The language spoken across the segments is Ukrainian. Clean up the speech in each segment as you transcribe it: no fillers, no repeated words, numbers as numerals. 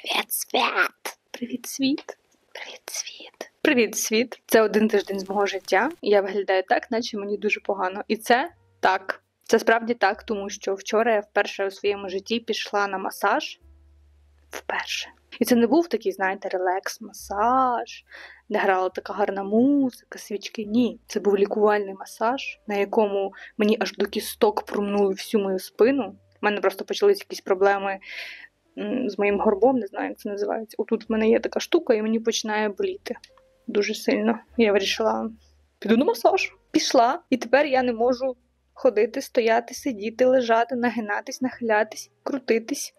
Привіт, світ! Привіт, світ! Привіт, світ! Привіт, світ! Це один тиждень з мого життя, і я виглядаю так, наче мені дуже погано. І це так. Це справді так, тому що вчора я вперше у своєму житті пішла на масаж. Вперше. І це не був такий, знаєте, релакс-масаж, де грала така гарна музика, свічки. Ні, це був лікувальний масаж, на якому мені аж до кісток промнули всю мою спину. У мене просто почалися якісь проблеми з моїм горбом, не знаю, як це називається. Отут в мене є така штука, і мені починає боліти дуже сильно. Я вирішила, піду на масаж. Пішла, і тепер я не можу ходити, стояти, сидіти, лежати, нагинатись, нахилятись, крутитись.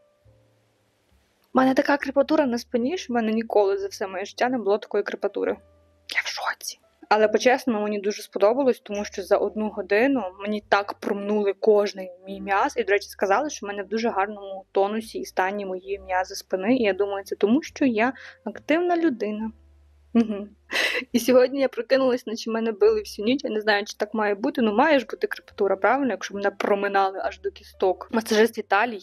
У мене така крепатура на спині, що в мене ніколи за все моє життя не було такої крепатури. Я в шоці. Але по-чесному мені дуже сподобалось, тому що за 1 годину мені так промнули кожний мій м'яз. І, до речі, сказали, що в мене в дуже гарному тонусі і стані мої м'язи спини. І я думаю, це тому, що я активна людина. Угу. І сьогодні я прокинулась, наче мене били всю ніч. Я не знаю, чи так має бути. Ну, має ж бути крепатура, правильно? Якщо мене проминали аж до кісток. Масажист Віталій.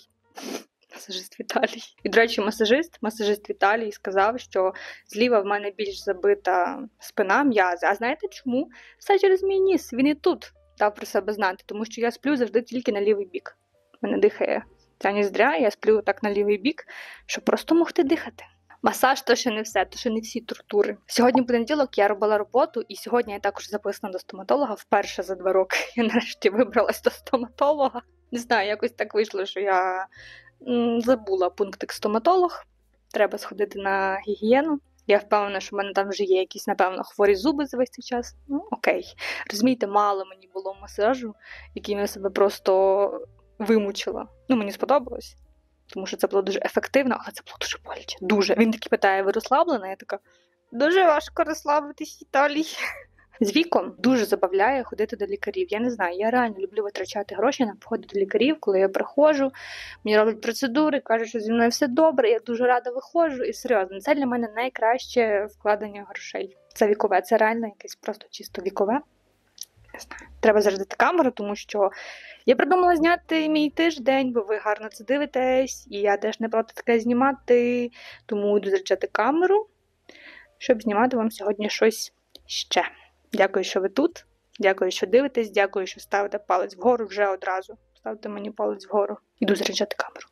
І, до речі, масажист Віталій сказав, що зліва в мене більш забита спина, м'язи. А знаєте чому? Все через мій ніс. Він і тут дав про себе знати, тому що я сплю завжди тільки на лівий бік. Мене дихає ця ніздря, я сплю так на лівий бік, щоб просто могти дихати. Масаж то ще не все, то ще не всі тортури. Сьогодні понеділок я робила роботу, і сьогодні я також записана до стоматолога. Вперше за 2 роки я нарешті вибралась до стоматолога. Не знаю, якось так вийшло, що я забула пунктик стоматолог. Треба сходити на гігієну. Я впевнена, що в мене там вже є якісь, напевно, хворі зуби за весь цей час. Ну, окей. Розумієте, мало мені було масажу, яким я себе просто вимучила. Ну, мені сподобалось. Тому що це було дуже ефективно, але це було дуже боляче. Дуже. Він таки питає, ви розслаблена? Я така, дуже важко розслабитись, Віталій. З віком дуже забавляє ходити до лікарів. Я не знаю, я реально люблю витрачати гроші на походи до лікарів, коли я приходжу, мені роблять процедури, кажуть, що зі мною все добре, я дуже рада виходжу. І серйозно, це для мене найкраще вкладення грошей. Це вікове, це реально якесь просто чисто вікове. Не знаю. Треба зарядити камеру, тому що я придумала зняти мій тиждень, бо ви гарно це дивитесь, і я теж не проти таке знімати, тому йду заряджати камеру, щоб знімати вам сьогодні щось ще. Дякую, що ви тут. Дякую, що дивитесь. Дякую, що ставите палець вгору вже одразу. Ставте мені палець вгору. Іду заряджати камеру.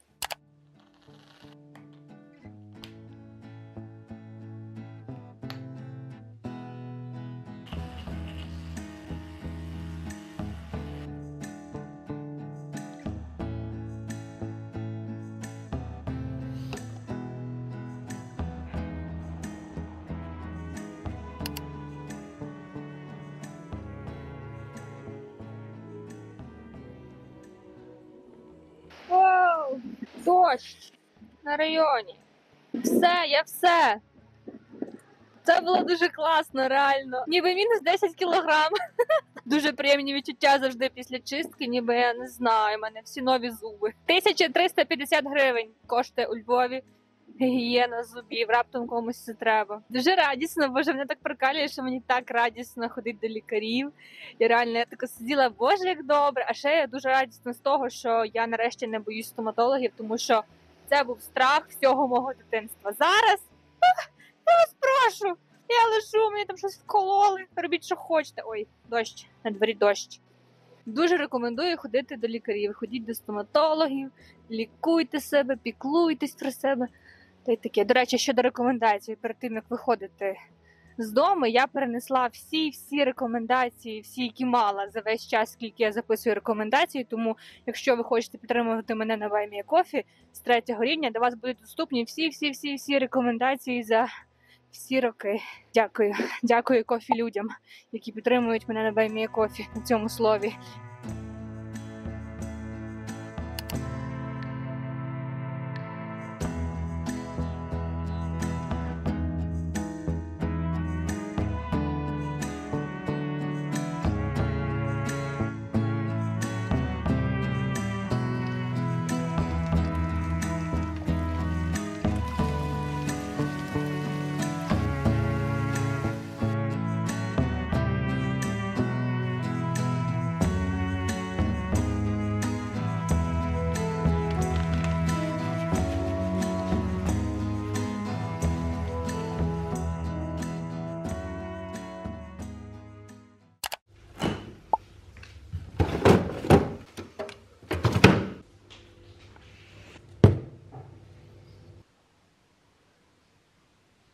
Вау! Дощ! На районі. Все! Це було дуже класно, реально. Ніби мінус 10 кілограм. Дуже приємні відчуття завжди після чистки, ніби я не знаю, в мене всі нові зуби. 1350 гривень коштує у Львові гігієна зубів, раптом комусь це треба. Дуже радісно, боже, мене так прикалює, що мені так радісно ходити до лікарів. І реально, я така сиділа, боже, як добре. А ще я дуже радісна з того, що я нарешті не боюсь стоматологів, тому що це був страх всього мого дитинства. Зараз, я вас прошу, я лежу, мені там щось вкололи, робіть, що хочете. Ой, дощ, на дворі дощ. Дуже рекомендую ходити до лікарів, ходіть до стоматологів, лікуйте себе, піклуйтесь про себе. Та й таке. До речі, щодо рекомендацій, перед тим, як виходити з дому, я перенесла всі рекомендації, всі, які мала за весь час, скільки я записую рекомендації. Тому, якщо ви хочете підтримувати мене на Buy Me a Coffee з 3 рівня, до вас будуть доступні всі рекомендації за всі роки. Дякую. Дякую кофі людям, які підтримують мене на Buy Me a Coffee на цьому слові.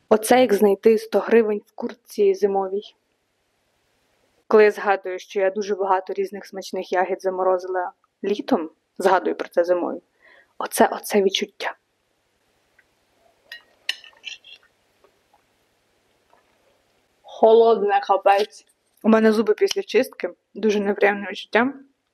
Оце як знайти 100 гривень в куртці зимовій. Коли я згадую, що я дуже багато різних смачних ягід заморозила літом, згадую про це зимою, оце відчуття. Холодне капець. У мене зуби після чистки, дуже неприємне відчуття.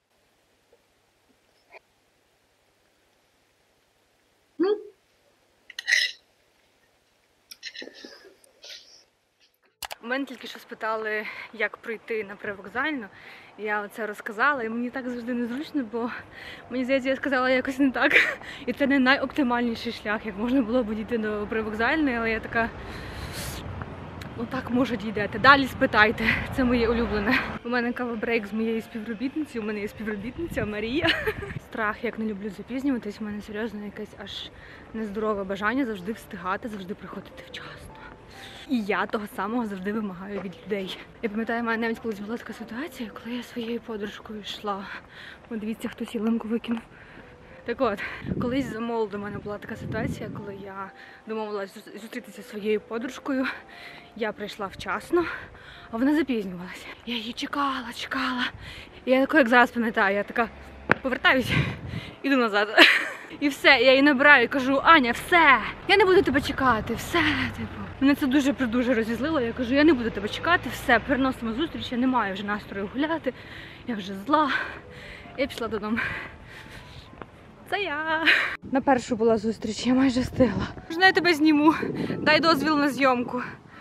У мене тільки що спитали, як пройти на привокзальну. Я оце розказала, і мені так завжди незручно, бо мені здається, я сказала якось не так. І це не найоптимальніший шлях, як можна було б дійти до привокзальної, але я така, ну так, може, дійдете. Далі спитайте, це моє улюблене. У мене кавабрейк з моєю співробітницею, у мене є співробітниця Марія. Страх, як не люблю запізнюватись, у мене серйозно якесь аж нездорове бажання завжди встигати, завжди приходити вчасно. І я того самого завжди вимагаю від людей. Я пам'ятаю, в мене навіть колись була така ситуація, коли я своєю подружкою йшла. О, дивіться, хтось ялинку викинув. Так от, колись за молоду в мене була така ситуація, коли я домовилася зустрітися зі своєю подружкою. Я прийшла вчасно, а вона запізнювалася. Я її чекала. І я така, як зараз пам'ятаю, я така повертаюся, іду назад. І все, я її набираю і кажу: Аня, все, я не буду тебе чекати, все, типу. Мене це дуже розізлило, я кажу: я не буду тебе чекати, все, переносимо зустріч, я не маю вже настрою гуляти, я вже зла. Я пішла додому. Це я. На першу була зустріч, я майже встигла. Можна я тебе зніму? Дай дозвіл на зйомку.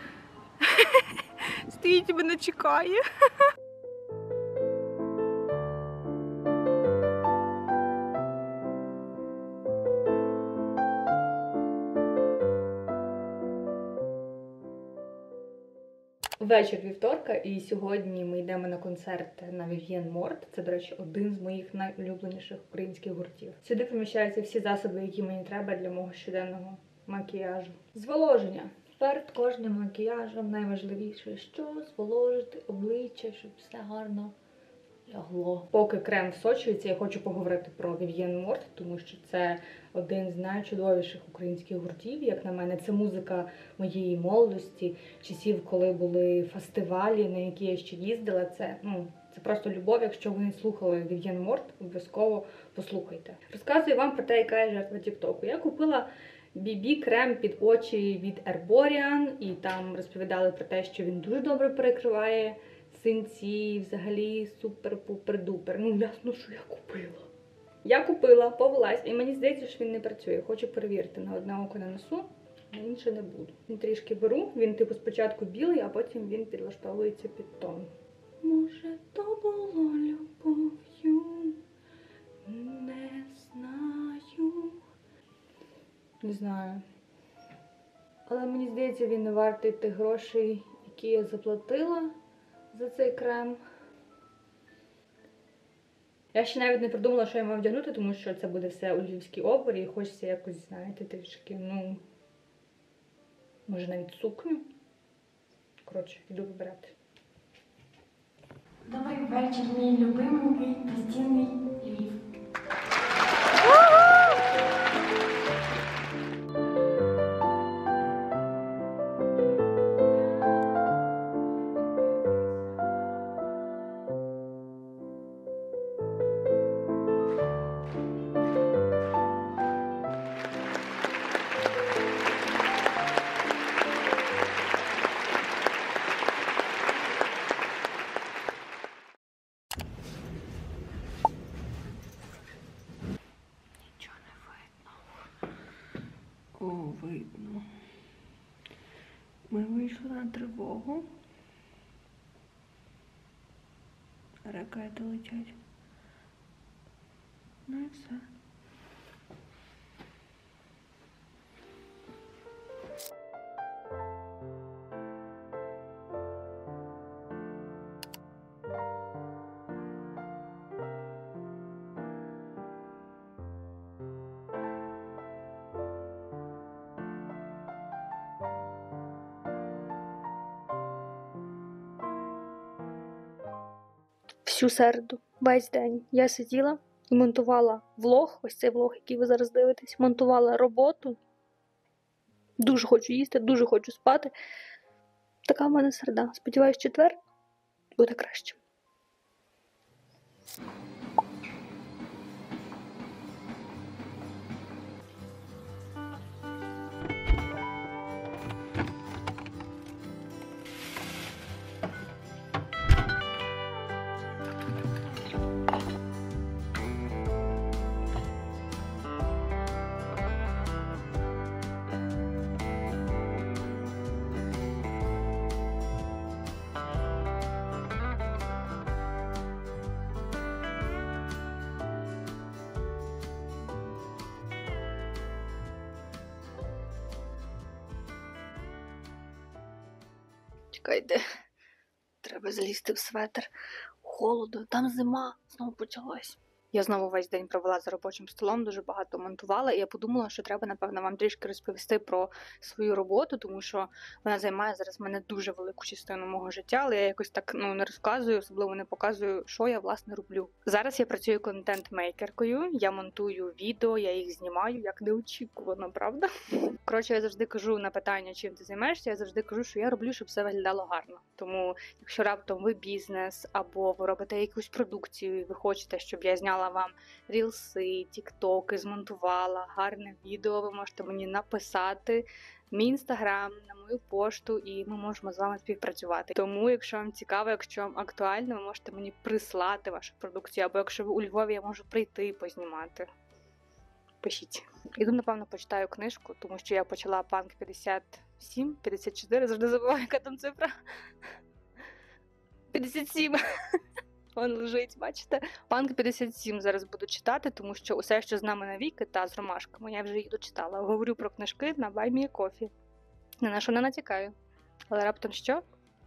Стоїть і мене чекає. Вечір вівторка, і сьогодні ми йдемо на концерт на Vivienne Morte. Це, до речі, один з моїх найулюбленіших українських гуртів. Сюди поміщаються всі засоби, які мені треба для мого щоденного макіяжу. Зволоження. Перед кожним макіяжем найважливіше, що зволожити обличчя, щоб все гарно лягло. Поки крем всочується, я хочу поговорити про Vivienne Morte, тому що це один з найчудовіших українських гуртів, як на мене. Це музика моєї молодості, часів, коли були фестивалі, на які я ще їздила. Це просто любов. Якщо ви не слухали Vivienne Morte, обов'язково послухайте. Розказую вам про те, яка я жертва тіктоку. Я купила BB-крем під очі від Herborian, і там розповідали про те, що він дуже добре перекриває синці, взагалі супер-пупер-дупер. Ну, ясно, що я купила. Я купила, повелась, і мені здається, що він не працює. Хочу перевірити. На одне око нанесу, на інше не буду. Він трішки беру, він типу спочатку білий, а потім він підлаштовується під тон. Може, то було любов'ю, не знаю. Не знаю. Але мені здається, він не вартий тих грошей, які я заплатила за цей крем. Я ще навіть не придумала, що я маю вдягнути, тому що це буде все у львівській опері, і хочеться якось, знаєте, трішки, може навіть сукню. Коротше, йду вибирати. Добрий вечір, мій любименький, постійний Львів. Видно. Ми вийшли на тривогу. Ракети летять. Ну і все. Всю середу, весь день я сиділа і монтувала влог, ось цей влог, який ви зараз дивитесь, монтувала роботу. Дуже хочу їсти, дуже хочу спати. Така в мене середа. Сподіваюсь, четвер буде краще. Чекайте, треба залізти в светр. Холодно, там зима, знову почалась. Я знову весь день провела за робочим столом, дуже багато монтувала, і я подумала, що треба, напевно, вам трішки розповісти про свою роботу, тому що вона займає зараз в мене дуже велику частину мого життя, але я якось так не розказую, особливо не показую, що я, власне, роблю. Зараз я працюю контент-мейкеркою, я монтую відео, я їх знімаю, як неочікувано, правда? Коротше, я завжди кажу на питання, чим ти займаєшся, я завжди кажу, що я роблю, щоб все виглядало гарно. Тому, якщо раптом ви бізнес, або ви робите якусь продукцію, і ви хочете, щоб я зняла вам рілси, тіктоки, змонтувала гарне відео, ви можете мені написати мій інстаграм, на мою пошту, і ми можемо з вами співпрацювати. Тому, якщо вам цікаво, якщо вам актуально, ви можете мені прислати вашу продукцію, або якщо ви у Львові, я можу прийти і познімати. Пишіть. Іду, напевно, почитаю книжку, тому що я почала Панк 57, 54, завжди забуваю, яка там цифра. 57. Вон лежить, бачите? Панк 57 зараз буду читати, тому що усе, що з нами навіки та з ромашками, я вже їх дочитала. Говорю про книжки на Buy Me a Coffee. Не на що не натякаю. Але раптом що?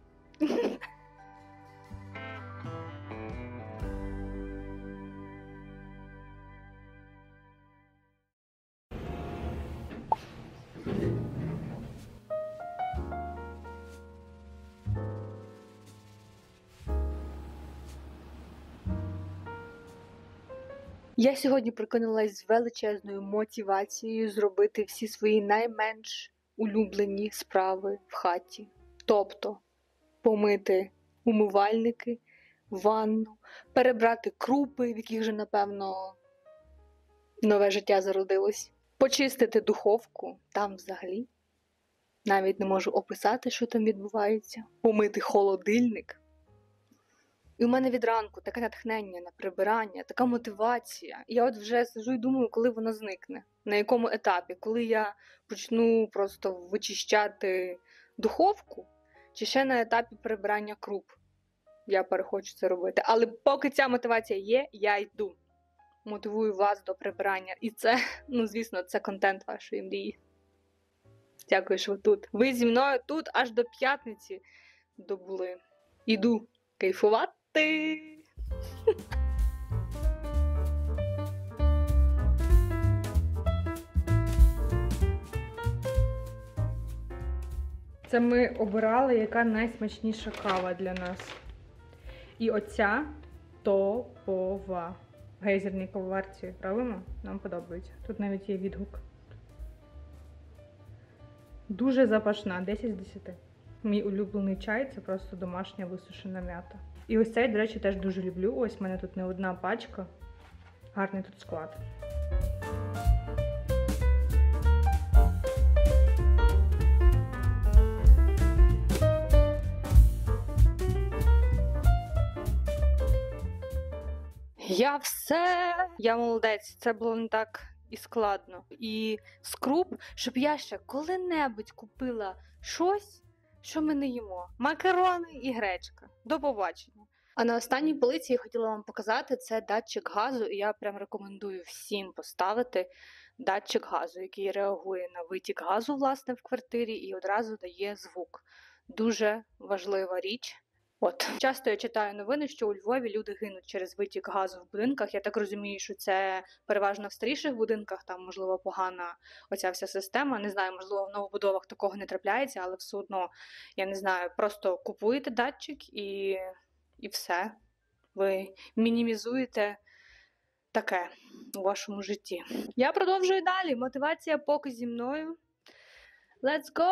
Я сьогодні прокинулась з величезною мотивацією зробити всі свої найменш улюблені справи в хаті. Тобто помити умивальники, ванну, перебрати крупи, в яких вже, напевно, нове життя зародилось, почистити духовку, там взагалі. Навіть не можу описати, що там відбувається. Помити холодильник. І у мене від ранку таке натхнення на прибирання, така мотивація. І я от вже сиджу і думаю, коли воно зникне. На якому етапі? Коли я почну просто вичищати духовку, чи ще на етапі прибирання круп. Я перехочу це робити. Але поки ця мотивація є, я йду. Мотивую вас до прибирання. І це, звісно, це контент вашої мрії. Дякую, що ви тут. Ви зі мною тут аж до п'ятниці добули. Іду кайфувати. Це ми обирали, яка найсмачніша кава для нас. І оця топова. В гейзерній кавоварці, правильно? Нам подобається. Тут навіть є відгук. Дуже запашна, 10 з 10. Мій улюблений чай – це просто домашня висушена м'ята. І ось цей, до речі, теж дуже люблю. Ось в мене тут не одна пачка. Гарний тут склад. Я молодець. Це було не так і складно. І скруп, щоб я ще коли-небудь купила щось, що ми не їмо. Макарони і гречка. До побачення. А на останній полиці я хотіла вам показати, це датчик газу, і я прям рекомендую всім поставити датчик газу, який реагує на витік газу, власне, в квартирі і одразу дає звук. Дуже важлива річ. Часто я читаю новини, що у Львові люди гинуть через витік газу в будинках. Я так розумію, що це переважно в старіших будинках, там, можливо, погана оця вся система. Не знаю, можливо, в новобудовах такого не трапляється, але все одно, я не знаю, просто купуєте датчик і все. Ви мінімізуєте таке у вашому житті. Я продовжую далі. Мотивація поки зі мною. Let's go!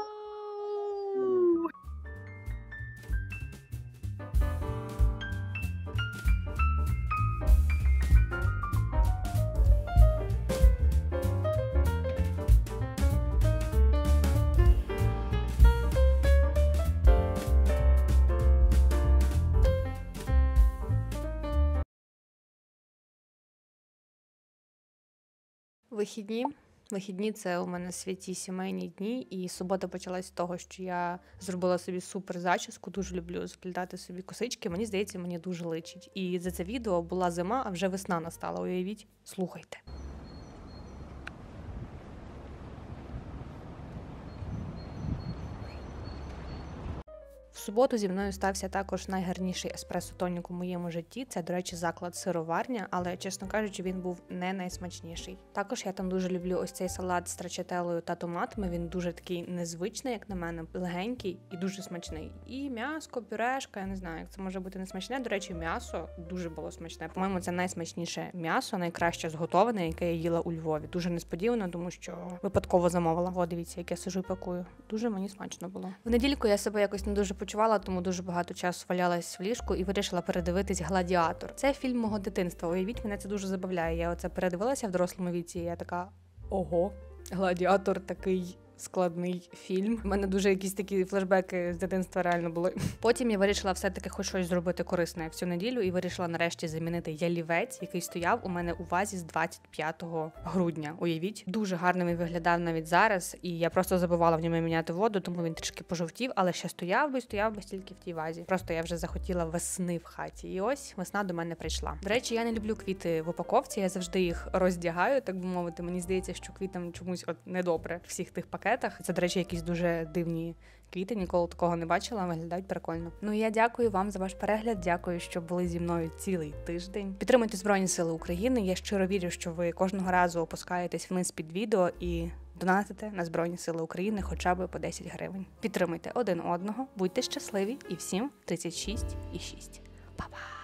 Вихідні – це у мене святі сімейні дні, і субота почалась з того, що я зробила собі супер зачіску, дуже люблю заплітати собі косички, мені здається, мені дуже личить. І за це відео була зима, а вже весна настала, уявіть, слухайте. В суботу зі мною стався також найгарніший еспресо-тонік у моєму житті. Це, до речі, заклад сироварня, але, чесно кажучи, він був не найсмачніший. Також я там дуже люблю ось цей салат з страчателою та томатами. Він дуже такий незвичний, як на мене, легенький і дуже смачний. І м'яско, пюрешка, я не знаю, як це може бути несмачне. До речі, м'ясо дуже було смачне. По-моєму, це найсмачніше м'ясо, найкраще зготоване, яке я їла у Львові. Дуже несподівано, тому що випадково замовила. О, дивіться, як я сижу і пакую. Дуже мені смачно було. В недільку я себе якось не дуже почувала, тому дуже багато часу валялась в ліжку і вирішила передивитись «Гладіатор». Це фільм мого дитинства. Уявіть, мене це дуже забавляє. Я оце передивилася в дорослому віці, і я така: ого, «Гладіатор» такий складний фільм. У мене дуже якісь такі флешбеки з дитинства реально були. Потім я вирішила все-таки хоч щось зробити корисне в цю неділю і вирішила нарешті замінити ялівець, який стояв у мене у вазі з 25 грудня. Уявіть, дуже гарно він виглядав навіть зараз, і я просто забувала в ньому міняти воду, тому він трішки пожовтів, але ще стояв би стільки в тій вазі. Просто я вже захотіла весни в хаті. І ось весна до мене прийшла. До речі, я не люблю квіти в упаковці, я завжди їх роздягаю, так би мовити. Мені здається, що квітам чомусь недобре в всіх тих пакетах. Це, до речі, якісь дуже дивні квіти, ніколи такого не бачила, виглядають прикольно. Ну і я дякую вам за ваш перегляд, дякую, що були зі мною цілий тиждень. Підтримуйте Збройні Сили України, я щиро вірю, що ви кожного разу опускаєтесь вниз під відео і донатите на Збройні Сили України хоча б по 10 гривень. Підтримуйте один одного, будьте щасливі і всім 36,6. Па-па!